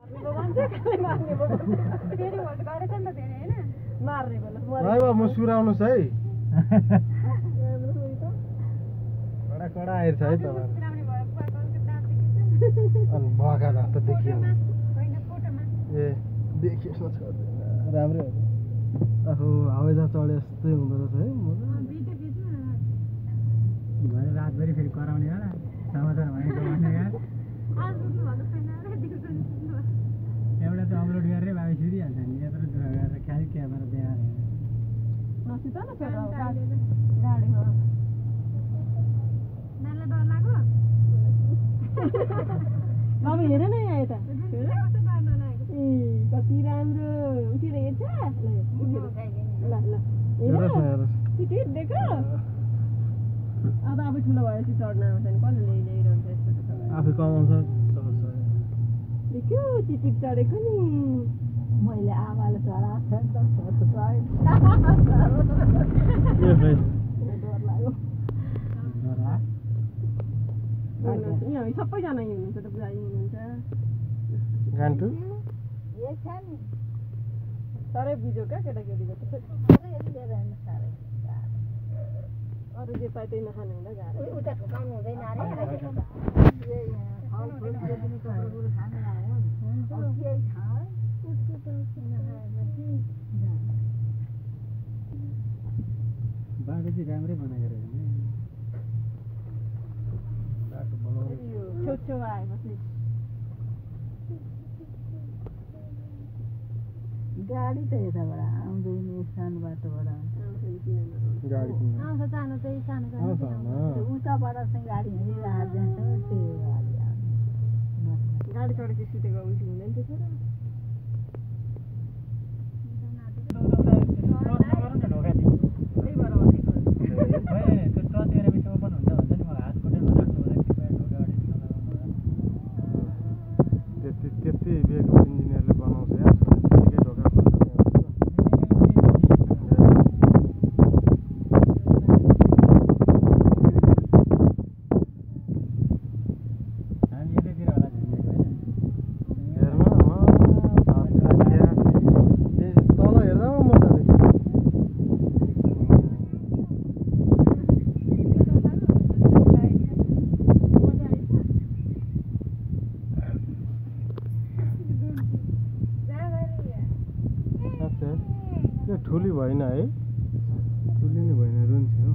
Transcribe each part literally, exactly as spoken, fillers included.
भाइ म सुराउनुस् है कडा कडा आएर छ है तपाईहरु अनि भगा दाँत त देखियो ए देखियो सोच राम्रै हो आफू हवाईजहाज चढे जस्तै हुँदो रहेछ है भरे रातभरि फेरि कराउने होला समाचार भनेको भन्ने यार एउटा त अपलोड गरेर बाबी सुरिहाल्छ नि यत्रो दुःख गरेर खालि क्यामेरा देखाएर नसित न फेरि गाडी हो नाला डर लाग्यो बाबु हेर न यहाँ यता ए कति राम्रो उठेर हेर्छ ल ल हेर देख अब आफै ठुलो भएपछि चढ्न आउँछ नि कसले ल्याइरहन्छ यस्तो आफै कमाउँछ चढ्छ देखियो चिटिप चढेको नि मैले आमाले चढाएको छ नि त सबैजना हिँड्नुहुन्छ त पुरा हिँड्नुहुन्छ गान्टु साह्रै बुझ्यो क्या केटाकेटीको त अरू जे पाए त्यही नखाने हुँदा गाह्रो उता ठोकाउनु हुँदैन बाटो चाहिँ राम्रै बनाएर छेउछेउ आएपछि गाडी त यताबाट आउँदैन सानो बाटोबाट गाडी आउँछ सानो चाहिँ सानो उताबाट चाहिँ गाडी हिँडिरहेको जान्छ त्यो गाडी गाडी चढेपछि सुतेको उल्टी हुँदैन त्यसो त्यति भेको इन्जिनियरले बनाउँछ यार त्यतिकै ढोका खोल्छ ठुली भएन है ठुली नै भएन रुन्छ हो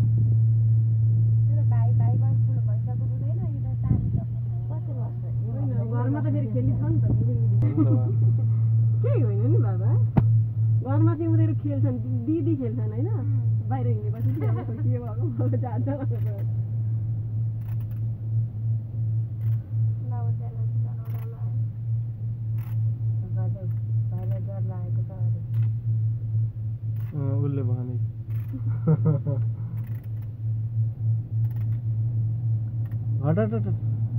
घरमा त फेरि खेलिन्छ नि त केही होइन नि बाबा घरमा चाहिँ उनीहरू खेल्छन् दिदी खेल्छन् होइन बाहिर हिँडेपछि के भएको जान्छ उसले भने हट हट हट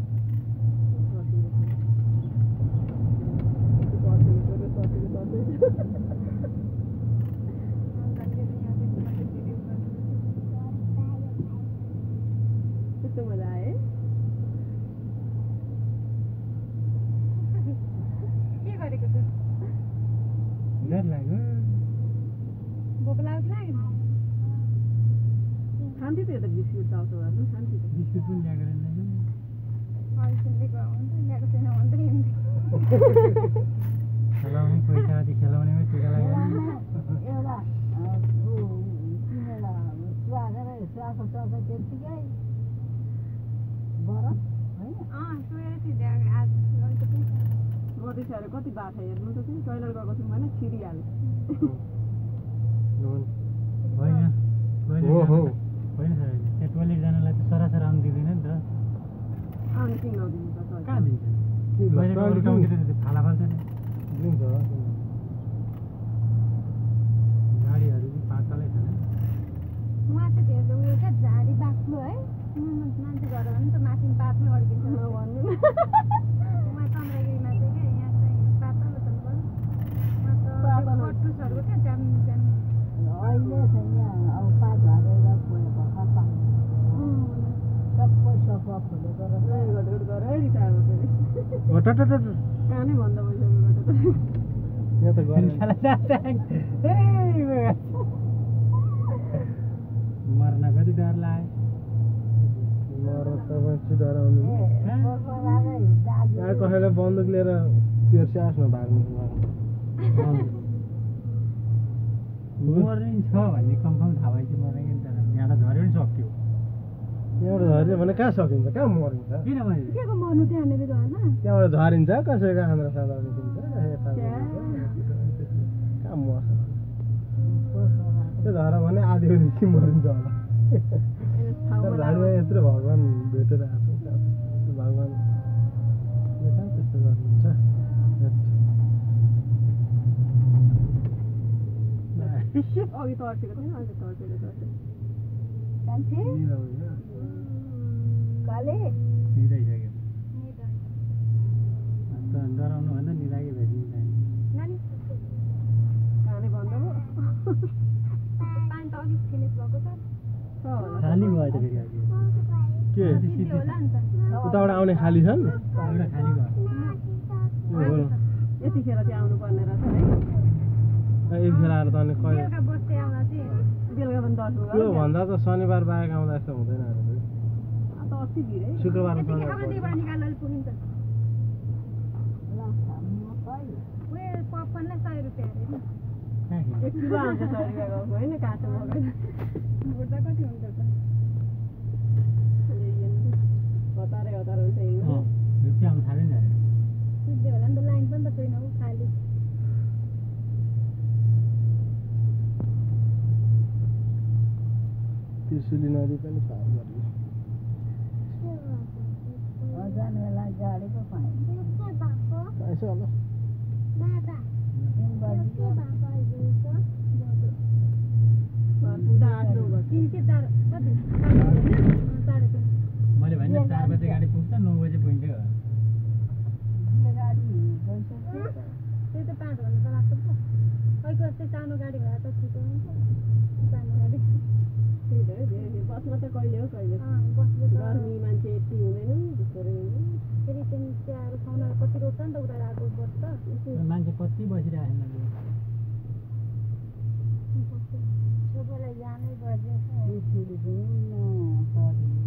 कस्तो मजा आयो के गरेको त डर लाग्यो भोक लाग्छ लाग्यो खान्थ्यो त यता बिस्कुट चाउचाउ गर्नु खान्थ्यो त बिस्कुट पनि ल्याएको रहेन खेलाउने पैसा खेलाउनेमै टिका लाग्यो एउटा किनेर सुवाको चल्छ त्यत्तिकै बरफ होइन मधेसीहरू कति बाठा हेर्नु त चाहिँ टोइलेट गएको छौँ भने छिरिहाल्छ होइन होइन त्यहाँ टोइलेट जानलाई त सरासर आउनु दिँदैन नि त आउनु किन नदिनु त कहाँ दिन्छ टोइलेट ठाउँतिर फाला फाल्छ नि दिन्छ गाडीहरू चाहिँ पातलै छ उहाँ चाहिँ धेरै उयो क्या झाडी बाक्लो है मान्छे घर भने त माथि पातमै अड्किन्छ भन्नु उहाँ चन्द्रगिरीमा चाहिँ क्या यहाँ चाहिँ पातलो छ कटुसहरूको क्या जाम जाम अहिले चाहिँ यहाँ अब पात हालेर गयो भर्खर पानी सबै सफा फुलेको रहेछ गडगड गरेर रिटायर फेरि हट हट हट कहाँ नै भन्दा भइसक्यो यहाँ त गरे मर्न कति डर लाग्यो मर त मान्छे डराउनु यहाँ कसैले बन्दुक लिएर तेर्से आफ्नो भाग्नु मर्ने छ भन्ने कन्फर्म थाहा भएपछि मर्ने तर यहाँ त झऱ्यो नि सक्यो यहाँबाट झरियो भने कहाँ सकिन्छ कहाँ मरिन्छ किन भने केको मर्नु त्यहाँनिर घरमा त्यहाँबाट झरिन्छ कसैको आन्द्रा सान्द्रा निस्किन्छ कहाँ मर्छ त्यो झर भने आधी निस्कि मरिन्छ होला तर झाडीमा यत्रो भगवान् भेटेर आएको छ भगवान् कहाँ त्यस्तो गर्नुहुन्छ अघि तर्सेको थिएन अहिले तर्सेको तर्सेको कान्छे काले निदाइसक्यो डराउनु भन्दा निदाएकै भेट्नु नानी काले भन्दा पो पानी त अलिक फिनिस भएको छ खाली भयो त फेरि अघि के सिधै होला नि त उताबाट आउने खाली छन् एउटा खाली भयो यतिखेर चाहिँ आउनु पर्ने रहेछ है एक खेर आएर त अनि कहिले बेलुका बस्दै आउँदा चाहिँ बेलुका पनि दस बजे त्यो भन्दा त शनिबार बाहेक आउँदा यस्तो हुँदैन अरे त अस्ति भिडै शुक्रबार यतिखेर पनि त्यहीबाट निकाल्दा अलिक पुगिन्छ उयो पपकर्नलाई सय रुपियाँ अरे नि एक किलो आउँछ सय रुपियाँको होइन काँचो मकै बुढ्दा कति हुन्छ त हतारै हतार हुन्छ हिँड्नु रुपियाँ आउनु थाल्यो नि सुत्दै होला नि त लाइन पनि त छैन ऊ खाली त्रिशुली नदी पनि पार गरियो पाइन्छ होला मैले भने चार बजे गाडी पुग्छ नौ बजे पुग्छ त्यही त पाँच घन्टा त लाग्छ त खैको जस्तै सानो गाडी भए त छिटो हुन्छ सानो गाडी त्यही त बसमा त कहिले हो कहिले गर्मी मान्छे यति हुँदैन फेरि त्यहाँदेखि चियाहरू खाउन कति रोज्छ नि त उता आएको बस्छ मान्छे कति बसिरहेको सबैलाई जानै पर्छ